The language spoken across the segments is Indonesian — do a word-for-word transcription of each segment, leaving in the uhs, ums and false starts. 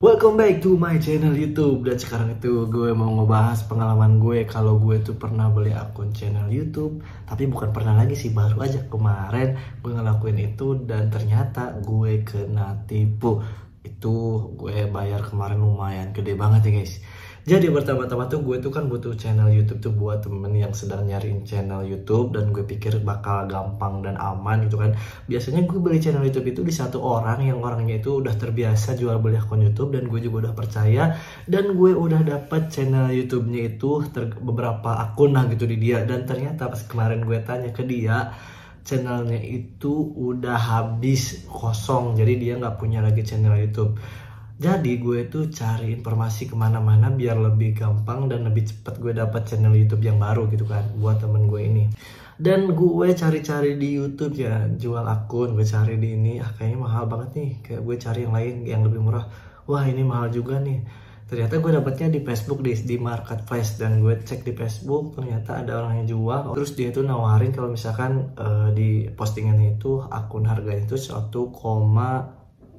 Welcome back to my channel YouTube. Dan sekarang itu gue mau ngebahas pengalaman gue kalau gue tuh pernah beli akun channel YouTube. Tapi bukan pernah lagi sih, baru aja kemarin gue ngelakuin itu dan ternyata gue kena tipu. Itu gue bayar kemarin lumayan gede banget ya guys. Jadi pertama-tama tuh gue tuh kan butuh channel YouTube tuh buat temen yang sedang nyariin channel YouTube. Dan gue pikir bakal gampang dan aman gitu kan. Biasanya gue beli channel YouTube itu di satu orang yang orangnya itu udah terbiasa jual beli akun YouTube. Dan gue juga udah percaya. Dan gue udah dapet channel YouTube-nya itu beberapa akun lah gitu di dia. Dan ternyata pas kemarin gue tanya ke dia, channelnya itu udah habis, kosong. Jadi dia nggak punya lagi channel YouTube. Jadi gue tuh cari informasi kemana-mana biar lebih gampang dan lebih cepat gue dapat channel YouTube yang baru gitu kan buat temen gue ini. Dan gue cari-cari di YouTube ya, jual akun, gue cari di ini, ah kayaknya mahal banget nih. Kayak gue cari yang lain yang lebih murah. Wah ini mahal juga nih. Ternyata gue dapetnya di Facebook, di, di marketplace. Dan gue cek di Facebook, ternyata ada orang yang jual. Terus dia tuh nawarin kalau misalkan uh, di postingannya itu akun harganya itu satu koma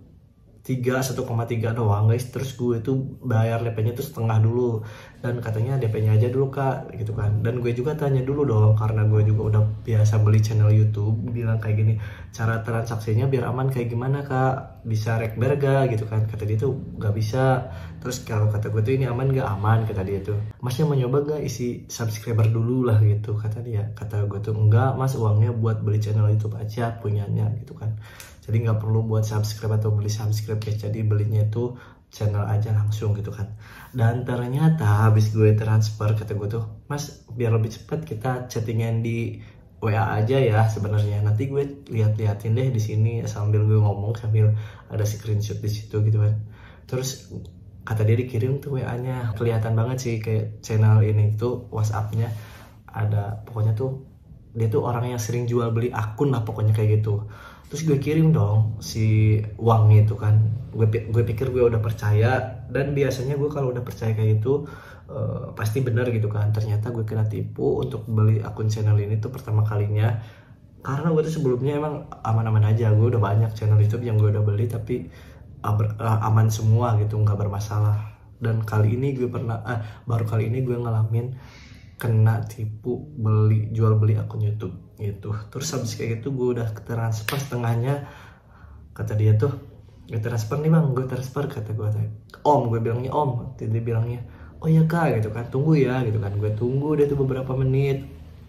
tiga doang guys. Terus gue tuh bayar D P-nya tuh setengah dulu. Dan katanya D P-nya aja dulu kak gitu kan. Dan gue juga tanya dulu dong, karena gue juga udah biasa beli channel YouTube. Bilang kayak gini, cara transaksinya biar aman kayak gimana kak, bisa rekber gak gitu kan. Kata dia tuh gak bisa. Terus kalau kata gue tuh ini aman gak? Aman kata dia tuh. Masnya mau nyoba gak isi subscriber dulu lah gitu kata dia. Kata gue tuh enggak mas, uangnya buat beli channel YouTube aja punyanya gitu kan. Jadi nggak perlu buat subscribe atau beli subscribe ya. Jadi belinya itu channel aja langsung gitu kan. Dan ternyata habis gue transfer, kata gue tuh, mas biar lebih cepat kita chattingan di W A aja ya sebenarnya. Nanti gue lihat-liatin deh di sini sambil gue ngomong sambil ada screenshot di situ gitu kan. Terus kata dia dikirim tuh W A-nya. Kelihatan banget sih kayak channel ini tuh WhatsApp-nya ada, pokoknya tuh dia tuh orang yang sering jual beli akun lah pokoknya kayak gitu. Terus gue kirim dong si uangnya itu kan. Gue gue pikir gue udah percaya, dan biasanya gue kalau udah percaya kayak gitu uh, pasti benar gitu kan. Ternyata gue kena tipu untuk beli akun channel ini tuh pertama kalinya. Karena gue tuh sebelumnya emang aman-aman aja. Gue udah banyak channel YouTube yang gue udah beli tapi uh, ber, uh, aman semua gitu, nggak bermasalah. Dan kali ini gue pernah uh, baru kali ini gue ngalamin kena tipu beli jual beli akun YouTube gitu. Terus habis kayak gitu gue udah transfer setengahnya. Kata dia tuh, gue transfer nih bang, gue transfer kata gue. Om, gue bilangnya om. Dia bilangnya, oh iya kak gitu kan, tunggu ya gitu kan. Gue tunggu dia tuh beberapa menit.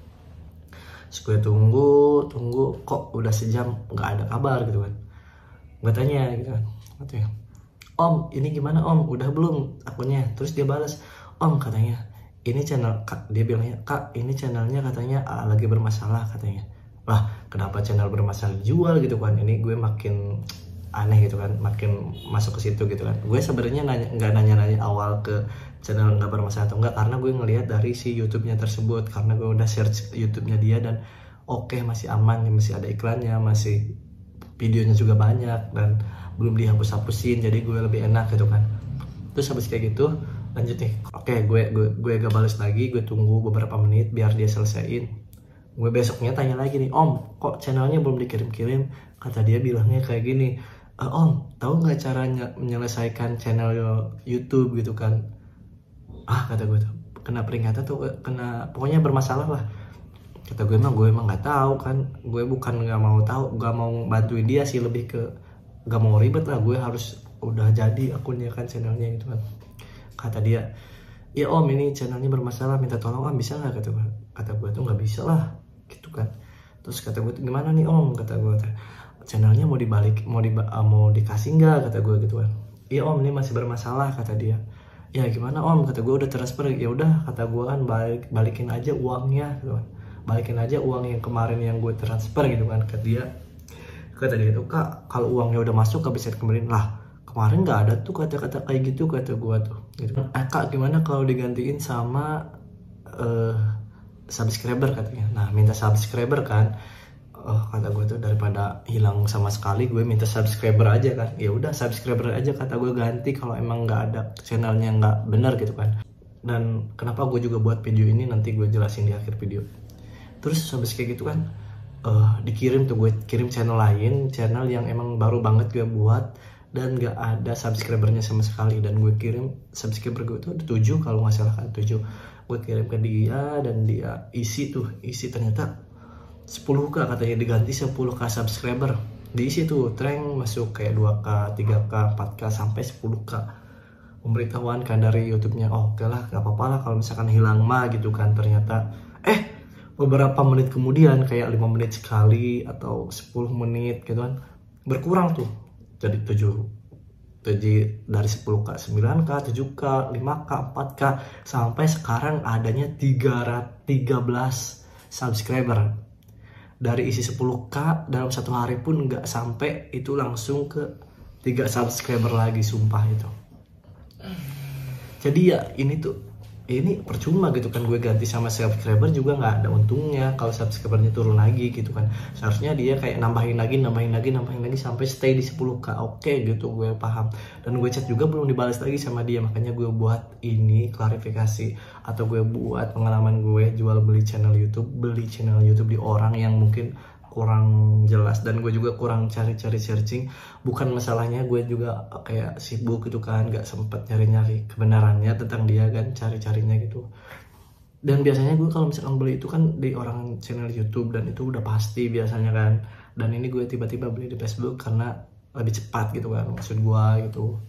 Terus gue tunggu, tunggu kok udah sejam nggak ada kabar gitu kan. Gue tanya gitu kan, katanya, om ini gimana om, udah belum akunnya? Terus dia balas, om katanya ini channel kak, dia bilangnya kak ini channelnya katanya ah, lagi bermasalah katanya. Lah kenapa channel bermasalah jual gitu kan. Ini gue makin aneh gitu kan, makin masuk ke situ gitu kan. Gue sebenarnya nanya nggak nanya-nanya awal ke channel nggak bermasalah atau enggak, karena gue ngelihat dari si YouTube-nya tersebut. Karena gue udah search YouTube-nya dia dan oke okay, masih aman, masih ada iklannya, masih videonya juga banyak dan belum dihapus-hapusin, jadi gue lebih enak gitu kan. Terus habis kayak gitu lanjut nih, oke gue gue gue gak balas lagi, gue tunggu beberapa menit biar dia selesaiin. Gue besoknya tanya lagi nih, om kok channelnya belum dikirim-kirim? Kata dia bilangnya kayak gini, e, om tahu nggak caranya menyelesaikan channel YouTube gitu kan. Ah kata gue tuh kena peringatan tuh, kena pokoknya bermasalah lah. Kata gue emang gue emang nggak tahu kan, gue bukan nggak mau tahu, nggak mau bantuin dia sih, lebih ke nggak mau ribet lah. Gue harus udah jadi akunnya kan channelnya gitu kan. Kata dia, ya om ini channelnya bermasalah, minta tolong om bisa nggak? Kata gue, kata gue tuh nggak bisa lah gitu kan. Terus kata gue tuh gimana nih om? Kata gue channelnya mau dibalik, mau di mau dikasih nggak? Kata gue gitu kan. Iya om ini masih bermasalah kata dia. Ya gimana om? Kata gue udah transfer. Ya udah kata gue kan balik balikin aja uangnya gitu kan. Balikin aja uang yang kemarin yang gue transfer gitu kan. Kata dia, kata dia tuh kak kalau uangnya udah masuk gak bisa dikembaliin. Lah kemarin nggak ada tuh kata-kata kayak gitu kata gue tuh gitu. Eh kak gimana kalau digantiin sama uh, subscriber katanya. Nah minta subscriber kan. Oh kata gue tuh daripada hilang sama sekali, gue minta subscriber aja kan. Ya udah subscriber aja kata gue, ganti kalau emang nggak ada channelnya nggak benar gitu kan. Dan kenapa gue juga buat video ini nanti gue jelasin di akhir video. Terus habis kayak gitu kan uh, dikirim tuh, gue kirim channel lain, channel yang emang baru banget gue buat. dan gak ada subscribernya sama sekali. Dan gue kirim subscriber gue itu ada tujuh kalau nggak salah kan, tujuh. Gue kirim ke dia dan dia isi tuh, isi ternyata sepuluh k katanya, diganti sepuluh k subscriber. Diisi tuh trend masuk kayak dua k, tiga k, empat k sampai sepuluh k. Pemberitahuan kan dari YouTube-nya, oh oke lah gak apa-apa lah kalau misalkan hilang mah gitu kan. Ternyata eh beberapa menit kemudian, kayak lima menit sekali atau sepuluh menit gitu kan, berkurang tuh jadi tujuh. Jadi dari sepuluh k, sembilan k, tujuh k, lima k, empat k, sampai sekarang adanya tiga belas subscriber. Dari isi sepuluh k dalam satu hari pun nggak sampai itu langsung ke tiga subscriber lagi, sumpah itu. Jadi ya ini tuh, ini percuma gitu kan, gue ganti sama subscriber juga nggak ada untungnya kalau subscribernya turun lagi gitu kan. Seharusnya dia kayak nambahin lagi, nambahin lagi, nambahin lagi sampai stay di sepuluh k. Oke gitu, gue paham. Dan gue chat juga belum dibalas lagi sama dia, makanya gue buat ini klarifikasi, atau gue buat pengalaman gue jual beli channel YouTube, beli channel YouTube di orang yang mungkin kurang jelas, dan gue juga kurang cari-cari searching. Bukan masalahnya gue juga kayak sibuk gitu kan, gak sempet nyari-nyari kebenarannya tentang dia kan, cari-carinya gitu. Dan biasanya gue kalau misalkan beli itu kan di orang channel YouTube, dan itu udah pasti biasanya kan. Dan ini gue tiba-tiba beli di Facebook karena lebih cepat gitu kan, maksud gue gitu.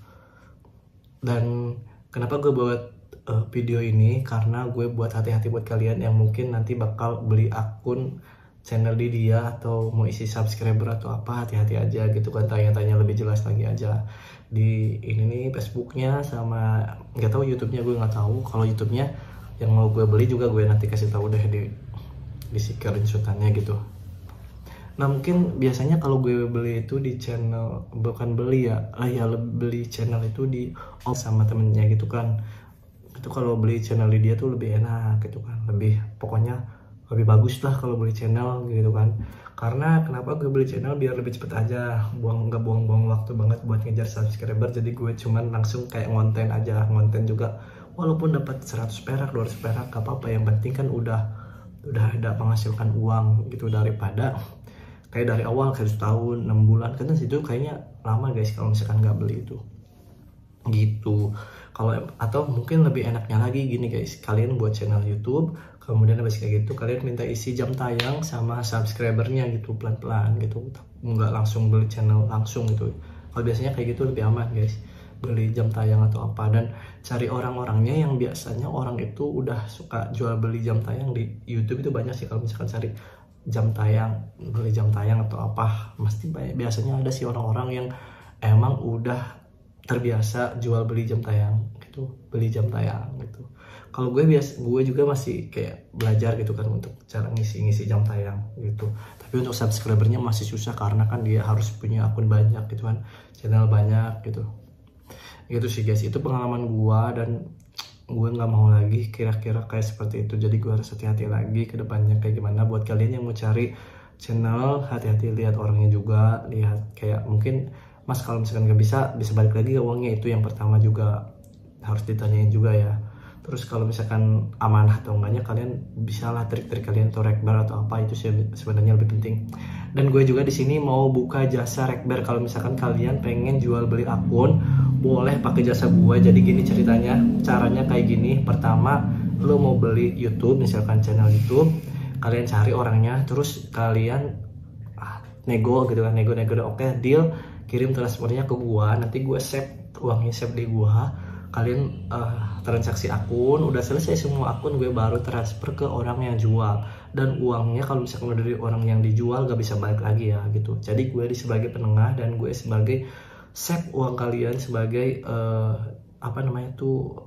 Dan kenapa gue buat uh, video ini, karena gue buat hati-hati buat kalian yang mungkin nanti bakal beli akun channel di dia atau mau isi subscriber atau apa, hati-hati aja gitu kan, tanya-tanya lebih jelas lagi aja di ini nih Facebooknya, sama nggak tahu YouTube-nya, gue nggak tahu. Kalau YouTube-nya yang mau gue beli juga gue nanti kasih tahu deh di di screenshotannya gitu. Nah mungkin biasanya kalau gue beli itu di channel, bukan beli ya, ah ya beli channel itu di off sama temennya gitu kan. Itu kalau beli channel di dia tuh lebih enak gitu kan, lebih pokoknya lebih bagus lah kalau beli channel gitu kan. Karena kenapa gue beli channel, biar lebih cepet aja, buang nggak buang-buang waktu banget buat ngejar subscriber. Jadi gue cuman langsung kayak ngonten aja, ngonten juga walaupun dapat seratus perak, dua ratus perak gak apa-apa, yang penting kan udah udah ada menghasilkan uang gitu, daripada kayak dari awal kayak setahun, enam bulan kan situ kayaknya lama guys kalau misalkan nggak beli itu gitu. Kalau atau mungkin lebih enaknya lagi gini guys, kalian buat channel YouTube, kemudian habis kayak gitu kalian minta isi jam tayang sama subscribernya gitu, pelan-pelan gitu, nggak langsung beli channel langsung gitu. Kalau biasanya kayak gitu lebih aman guys, beli jam tayang atau apa. Dan cari orang-orangnya yang biasanya orang itu udah suka jual beli jam tayang di YouTube itu banyak sih. Kalau misalkan cari jam tayang, beli jam tayang atau apa, pasti biasanya ada sih orang-orang yang emang udah terbiasa jual beli jam tayang gitu, beli jam tayang gitu. Kalau gue biasa, gue juga masih kayak belajar gitu kan untuk cara ngisi-ngisi jam tayang gitu. Tapi untuk subscribernya masih susah karena kan dia harus punya akun banyak gitu kan, channel banyak gitu. Gitu sih guys, itu pengalaman gue, dan gue nggak mau lagi kira-kira kayak seperti itu. Jadi gue harus hati-hati lagi ke depannya kayak gimana. Buat kalian yang mau cari channel, hati-hati lihat orangnya juga, lihat kayak mungkin mas kalau misalkan nggak bisa, bisa balik lagi ke uangnya. Itu yang pertama juga harus ditanyain juga ya. Terus kalau misalkan amanah atau enggaknya, kalian bisa lah trik-trik kalian atau rekber atau apa, itu sebenarnya lebih penting. Dan gue juga di sini mau buka jasa rekber. Kalau misalkan kalian pengen jual beli akun, boleh pakai jasa gue. Jadi gini ceritanya, caranya kayak gini. Pertama, lo mau beli YouTube, misalkan channel YouTube, kalian cari orangnya, terus kalian ah, nego gitu kan, nego-nego, oke okay, deal, kirim transfernya ke gua, nanti gua save uangnya, save di gua, kalian uh, transaksi akun, udah selesai semua akun, gue baru transfer ke orang yang jual. Dan uangnya kalau misalkan udah dari orang yang dijual gak bisa balik lagi ya gitu. Jadi gue di sebagai penengah, dan gue sebagai save uang kalian sebagai uh, apa namanya tuh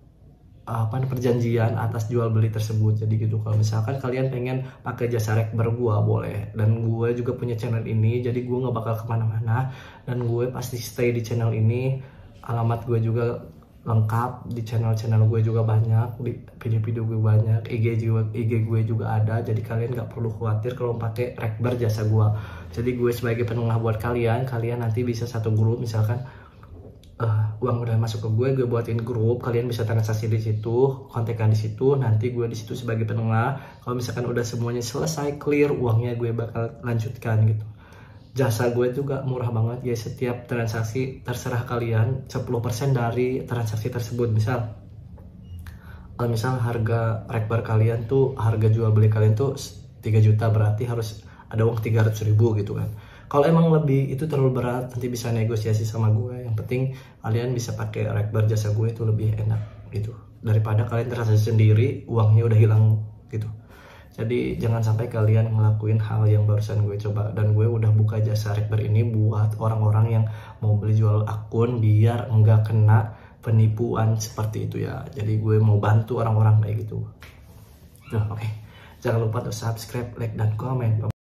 apa perjanjian atas jual beli tersebut. Jadi gitu, kalau misalkan kalian pengen pakai jasa rekber gue boleh. Dan gue juga punya channel ini, jadi gue nggak bakal kemana-mana, dan gue pasti stay di channel ini. Alamat gue juga lengkap, di channel-channel gue juga banyak, di video-video gue banyak, I G juga, I G gue juga ada. Jadi kalian nggak perlu khawatir kalau pakai rekber jasa gue. Jadi gue sebagai penengah buat kalian, kalian nanti bisa satu grup, misalkan Uh, uang udah masuk ke gue, gue buatin grup, kalian bisa transaksi di situ, kontekan di situ, nanti gue di situ sebagai penengah. Kalau misalkan udah semuanya selesai clear, uangnya gue bakal lanjutkan gitu. jasa gue juga murah banget ya. Setiap transaksi terserah kalian sepuluh persen dari transaksi tersebut. Misal misal harga rekbar kalian tuh, harga jual beli kalian tuh tiga juta, berarti harus ada uang tiga ratus ribu gitu kan. Kalau emang lebih itu terlalu berat, nanti bisa negosiasi sama gue. Yang penting kalian bisa pakai rekbar jasa gue, itu lebih enak gitu daripada kalian transaksi sendiri uangnya udah hilang gitu. Jadi jangan sampai kalian ngelakuin hal yang barusan gue coba. Dan gue udah buka jasa rekbar ini buat orang-orang yang mau beli jual akun biar enggak kena penipuan seperti itu ya. Jadi gue mau bantu orang-orang kayak gitu. Nah, oke. Okay. Jangan lupa untuk subscribe, like, dan komen.